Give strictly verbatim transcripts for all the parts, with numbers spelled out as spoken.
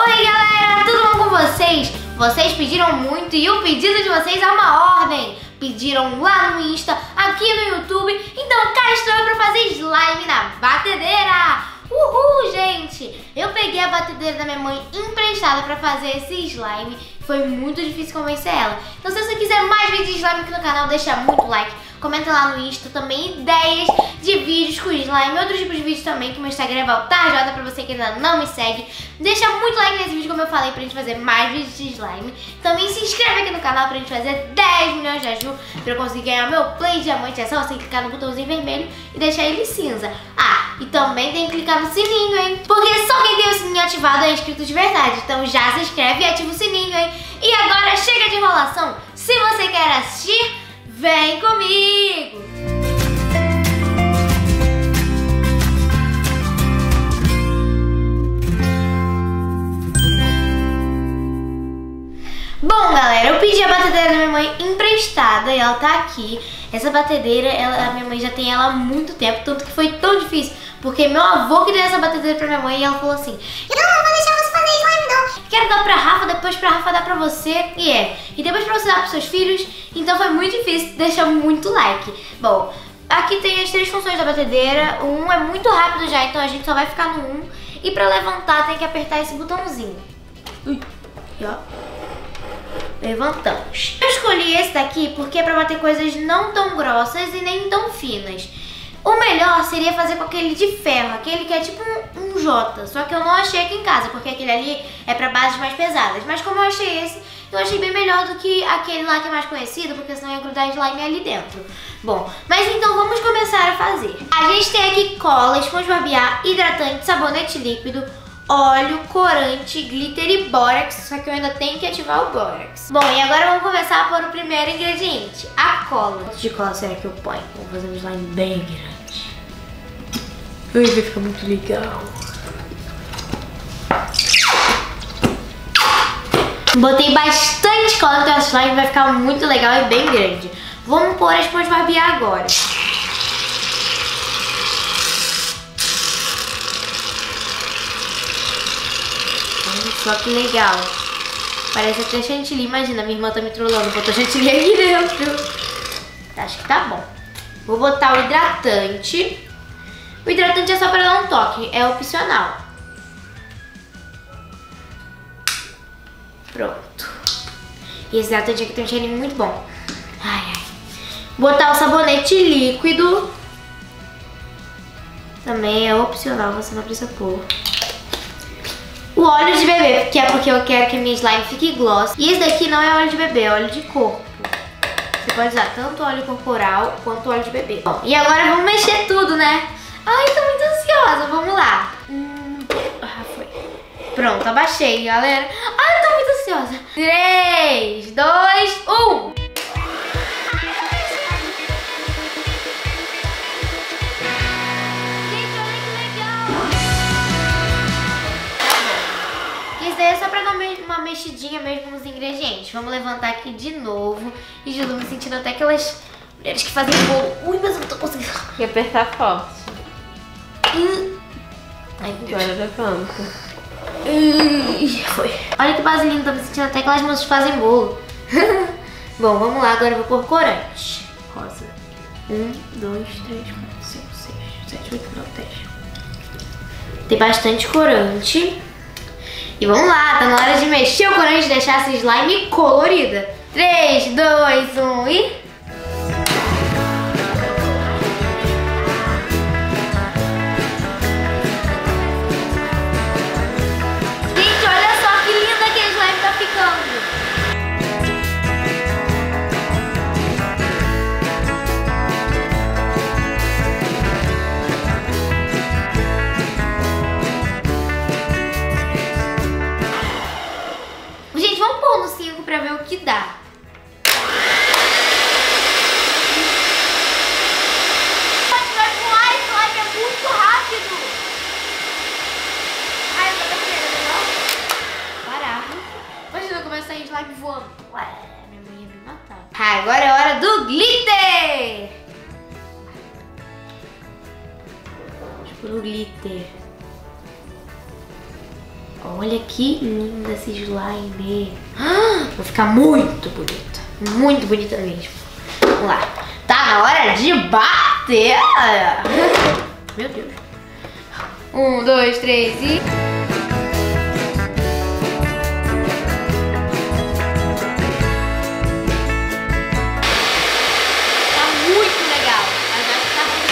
Oi galera, tudo bom com vocês? Vocês pediram muito e o pedido de vocês é uma ordem. Pediram lá no Insta, aqui no YouTube, então cá estou eu pra fazer slime na batedeira. Uhul, gente! Eu peguei a batedeira da minha mãe emprestada pra fazer esse slime. Foi muito difícil convencer ela. Então se você quiser mais vídeos de slime aqui no canal, deixa muito like. Comenta lá no Insta também ideias de vídeos com slime, outros tipos de vídeos também, que meu Instagram é valtarjota, pra você que ainda não me segue. Deixa muito like nesse vídeo, como eu falei, pra gente fazer mais vídeos de slime. Também se inscreve aqui no canal pra gente fazer dez milhões de ajuda, pra eu conseguir ganhar meu Play Diamante. É só você clicar no botãozinho vermelho e deixar ele cinza. Ah, e também tem que clicar no sininho, hein? Porque só quem tem o sininho ativado é inscrito de verdade. Então já se inscreve e ativa o sininho, hein? E agora chega de enrolação. Se você quer assistir, vem comigo! Bom, galera, eu pedi a batedeira da minha mãe emprestada e ela tá aqui. Essa batedeira, ela, a minha mãe já tem ela há muito tempo, tanto que foi tão difícil, porque meu avô que deu essa batedeira pra minha mãe e ela falou assim: eu não, não vou deixar você fazer slime não, quero dar pra Rafa, depois pra Rafa dar pra você, e é, e depois pra você dar pros seus filhos. Então foi muito difícil, deixa muito like. Bom, aqui tem as três funções da batedeira. O um é muito rápido já, então a gente só vai ficar no um. E pra levantar tem que apertar esse botãozinho. Ui, e ó, levantamos. Eu escolhi esse daqui porque é pra bater coisas não tão grossas e nem tão finas. O melhor seria fazer com aquele de ferro, aquele que é tipo um, um J, só que eu não achei aqui em casa, porque aquele ali é pra bases mais pesadas. Mas como eu achei esse, eu achei bem melhor do que aquele lá que é mais conhecido, porque senão ia grudar slime ali dentro. Bom, mas então vamos começar a fazer. A gente tem aqui cola, esponja de barbear, hidratante, sabonete líquido, óleo, corante, glitter e bórax, só que eu ainda tenho que ativar o bórax. Bom, e agora vamos começar por o primeiro ingrediente, a cola. Quanto de cola será que eu ponho? Vou fazer um slime bem grande. Ui, vai ficar muito legal. Botei bastante cola, então esse slime vai ficar muito legal e bem grande. Vamos pôr a esponja de barbear agora. Só que legal. Parece até chantilly. Imagina, minha irmã tá me trollando. Botou chantilly aqui dentro. Acho que tá bom. Vou botar o hidratante. O hidratante é só pra dar um toque. É opcional. Pronto. E esse hidratante aqui tem um cheirinho muito bom. Ai, ai. Botar o sabonete líquido. Também é opcional. Você não precisa pôr. O óleo de bebê, que é porque eu quero que a minha slime fique gloss. E esse daqui não é óleo de bebê, é óleo de corpo. Você pode usar tanto óleo corporal quanto óleo de bebê. Bom, e agora vamos mexer tudo, né? Ai, tô muito ansiosa, vamos lá. Hum, ah, foi. Pronto, abaixei, galera. Ai, tô muito ansiosa. três, dois, um. É só pra dar uma mexidinha mesmo nos ingredientes. Vamos levantar aqui de novo. E Ju, me sentindo até aquelas mulheres que fazem bolo. Ui, mas eu não tô conseguindo. Tem que apertar forte. Hum. Ai, agora levanta. Hum. Foi. Olha que base linda, tô me sentindo até aquelas moças que fazem bolo. Bom, vamos lá, agora eu vou pôr corante. Rosa. Um, dois, três, quatro, cinco, seis, sete, oito, nove, dez. Tem bastante corante. E vamos lá, tá na hora de mexer o corante e deixar essa slime colorida. três, dois, um e... Gente, olha só que linda que a slime tá ficando. Gente, vamos pôr no cinco pra ver o que dá. Vai voar, esse slime é muito rápido. Ai, eu tô perdendo, não? Parar. Imagina eu começar a slime voando. Ué, minha mãe ia me matar. Ah, agora é hora do glitter. Deixa eu pôr o glitter. Olha que linda esse slime. Ah, vai ficar muito bonita. Muito bonita mesmo. Vamos lá. Tá na hora de bater. Meu Deus. Um, dois, três e... Tá muito legal. Mas acho que tá bom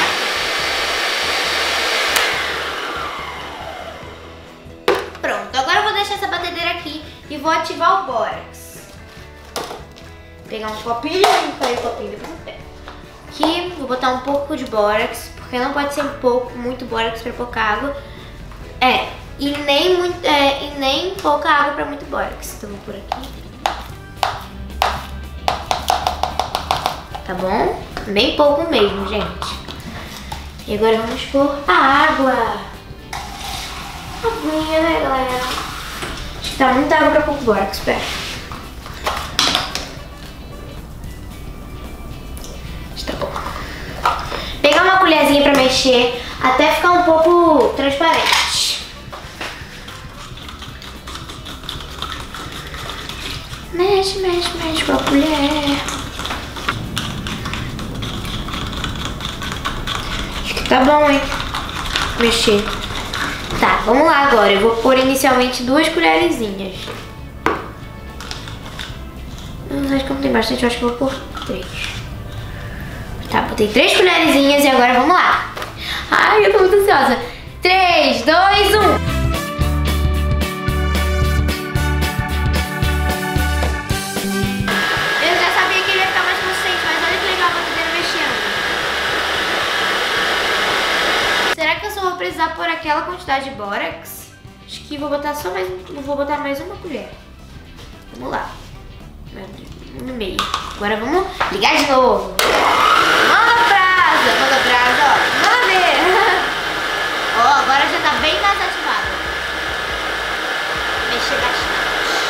de bater. Pronto, agora eu vou deixar essa batedeira aqui e vou ativar o bórax. Pegar um copinho, colocar o copinho depois eu pego. Aqui, vou botar um pouco de bórax, porque não pode ser um pouco, muito bórax pra pouca água. É, e nem, muito, é, e nem pouca água pra muito bórax. Então vou por aqui. Tá bom? Bem pouco mesmo, gente. E agora vamos pôr a água. Aguinha, né, galera? Acho que tá muita água pra pouco bórax, espera. Tá bom. Pegar uma colherzinha pra mexer até ficar um pouco transparente. Mexe, mexe, mexe com a colher. Acho que tá bom, hein? Mexer. Tá, vamos lá agora. Eu vou pôr inicialmente duas colherzinhas. Eu acho que não tem bastante, eu acho que eu vou pôr três. Tá, botei três colherzinhas e agora vamos lá. Ai, eu tô muito ansiosa. três, dois, um. Eu já sabia que ele ia ficar mais consistente, mas olha que legal a batedeira mexendo. Será que eu só vou precisar pôr aquela quantidade de bórax? Acho que vou botar só mais, vou botar mais uma colher. Vamos lá. No meio. Agora vamos ligar de novo. Manda brasa, manda brasa, ó. Manda ver. Ó, agora já tá bem mais ativado. Mexer bastante.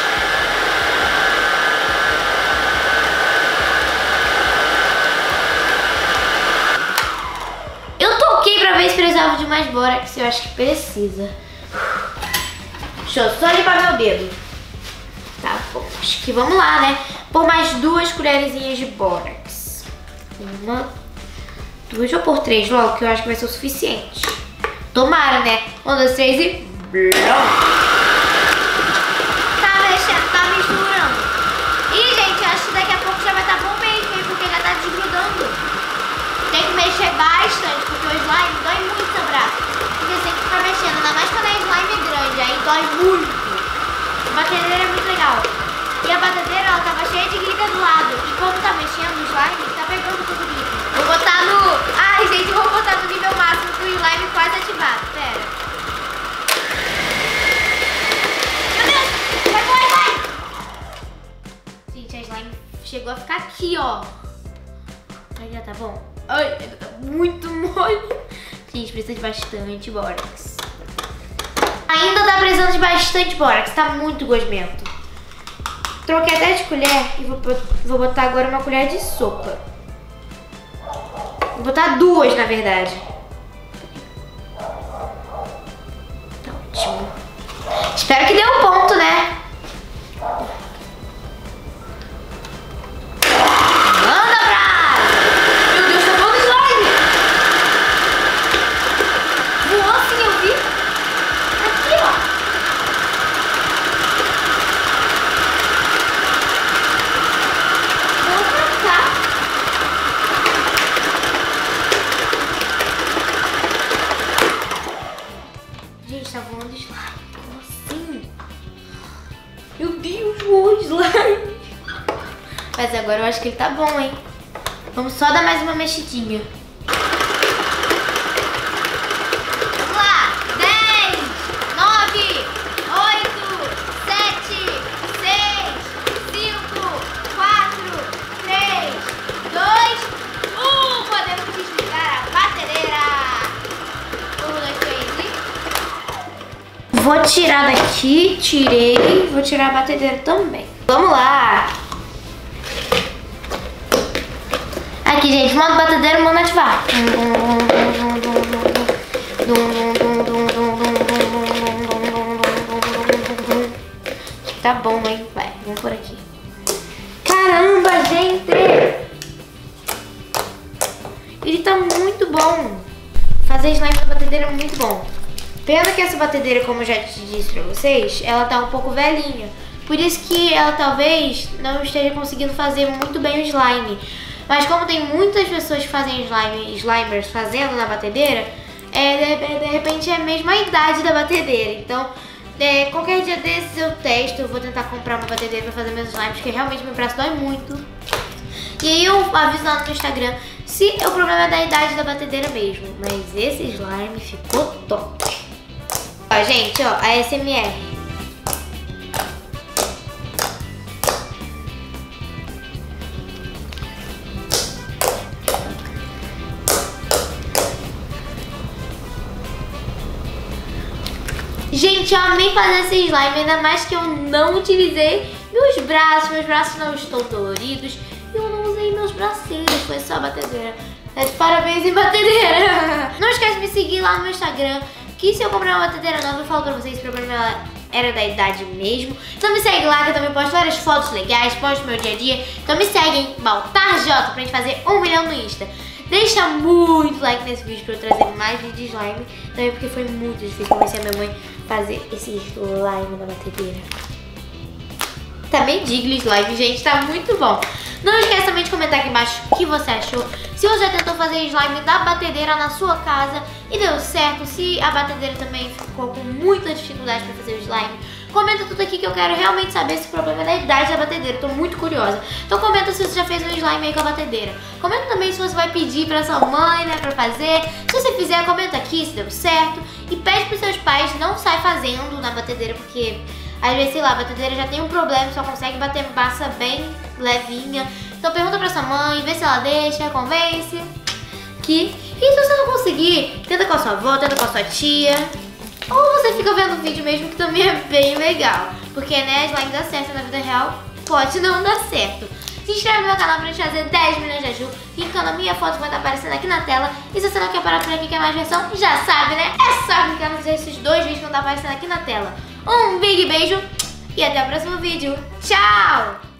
Eu toquei pra ver se precisava de mais bórax. Eu acho que precisa. Deixa eu só limpar meu dedo. Tá bom, acho que vamos lá, né? Pôr mais duas colherzinhas de bórax. Uma, duas, vou pôr três logo, que eu acho que vai ser o suficiente. Tomara, né? Um, dois, três e... Tá mexendo, tá misturando. Ih, gente, acho que daqui a pouco já vai estar bom mesmo, hein? Porque já tá desgrudando. Tem que mexer bastante, porque o slime dói muito seu braço. Porque você tem que ficar mexendo, ainda mais quando é slime grande, aí dói muito. A batedeira é muito legal. E a batedeira, ela tava cheia de glitter do lado. E quando tá mexendo o slime, tá pegando todo o glitter. Vou botar no... Ai, gente, eu vou botar no nível máximo com o slime quase ativado. Pera. Meu Deus! Vai, vai, vai! Gente, a slime chegou a ficar aqui, ó. Ainda tá bom? Ai, ainda tá muito mole. Gente, precisa de bastante bórax. Ainda tá precisando de bastante bórax. Tá muito gosmento. Troquei até de colher e vou, vou botar agora uma colher de sopa. Vou botar duas, na verdade. Tá ótimo. Espero que dê um ponto, né? Manda brasa! Meu Deus, tá voando slime! Voou assim, eu vi. Aqui, ó. Gente, tá voando slime. Como assim? Meu Deus, voou slime. Mas agora eu acho que ele tá bom, hein? Vamos só dar mais uma mexidinha. Vamos lá. dez, nove, oito, sete, seis, cinco, quatro, três, dois, um. Podemos desligar a batedeira. Um, dois, três e... Vou tirar daqui. Tirei. Vou tirar a batedeira também. Vamos lá. Aqui, gente, modo batedeiro, modo ativar. que tá bom, hein? Vai, vamos por aqui. Caramba, gente! Ele tá muito bom. Fazer slime na batedeira é muito bom. Pena que essa batedeira, como eu já te disse pra vocês, ela tá um pouco velhinha. Por isso que ela talvez não esteja conseguindo fazer muito bem o slime. Mas como tem muitas pessoas que fazem slime, slimers fazendo na batedeira, é, de, de repente é a mesma idade da batedeira. Então, é, qualquer dia desses eu testo, eu vou tentar comprar uma batedeira pra fazer meus slimes, porque realmente meu braço dói muito. E aí eu aviso lá no Instagram se o problema é da idade da batedeira mesmo. Mas esse slime ficou top. Ó, gente, ó, a S M R. Gente, eu amei fazer esse slime, ainda mais que eu não utilizei meus braços. Meus braços não estão doloridos. Eu não usei meus bracinhos, foi só a batedeira. Mas parabéns em batedeira. Não esquece de me seguir lá no meu Instagram, que se eu comprar uma batedeira nova, eu falo pra vocês se o problema era da idade mesmo. Então me segue lá, que eu também posto várias fotos legais, posto meu dia a dia. Então me segue em BaltarJ pra gente fazer um milhão no Insta. Deixa muito like nesse vídeo pra eu trazer mais vídeos de slime. Também porque foi muito difícil convencer a minha mãe a fazer esse slime na batedeira. Tá bem digno o slime, gente, tá muito bom. Não esqueça também de comentar aqui embaixo o que você achou. Se você já tentou fazer slime da batedeira na sua casa e deu certo, se a batedeira também ficou com muita dificuldade pra fazer o slime, comenta tudo aqui que eu quero realmente saber se o problema é da idade da batedeira. Tô muito curiosa. Então comenta se você já fez um slime aí com a batedeira. Comenta também se você vai pedir pra sua mãe, né, pra fazer. Se você fizer, comenta aqui se deu certo. E pede pros seus pais, não sai fazendo na batedeira, porque às vezes, sei lá, a batedeira já tem um problema, só consegue bater massa bem levinha. Então pergunta pra sua mãe, vê se ela deixa, convence. Que... E se você não conseguir, tenta com a sua avó, tenta com a sua tia. Ou você fica vendo o vídeo mesmo, que também é bem legal. Porque, né, slime dá certo na vida real, pode não dar certo. Se inscreve no meu canal pra gente fazer dez milhões de ajuda. Clicando a minha foto vai estar aparecendo aqui na tela. E se você não quer parar por aqui, quer mais versão, já sabe, né? É só clicar nos esses dois vídeos que vão estar aparecendo aqui na tela. Um big beijo e até o próximo vídeo. Tchau!